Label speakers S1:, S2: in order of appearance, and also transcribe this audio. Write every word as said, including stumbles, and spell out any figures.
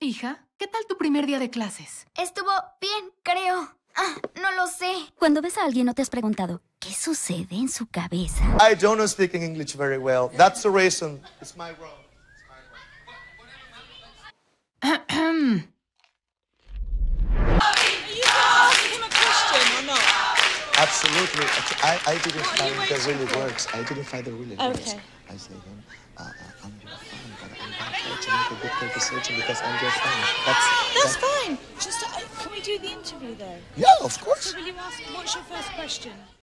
S1: Hija, ¿qué tal tu primer día de clases?
S2: Estuvo bien, creo. Ah, no lo sé.
S3: Cuando ves a alguien, ¿no te has preguntado qué sucede en su cabeza?
S4: I don't speak English very well. That's the reason. It's my wrong. Absolutely. I, I didn't find that really works. I didn't find it really works.
S5: Okay.
S4: I say him, uh, uh, I'm your fan, but I'm not here to make a good conversation because I'm your fan. That's
S5: That's
S4: that-
S5: fine. Just uh, can we do the interview though?
S4: Yeah, of course.
S5: So will you ask? What's your first question?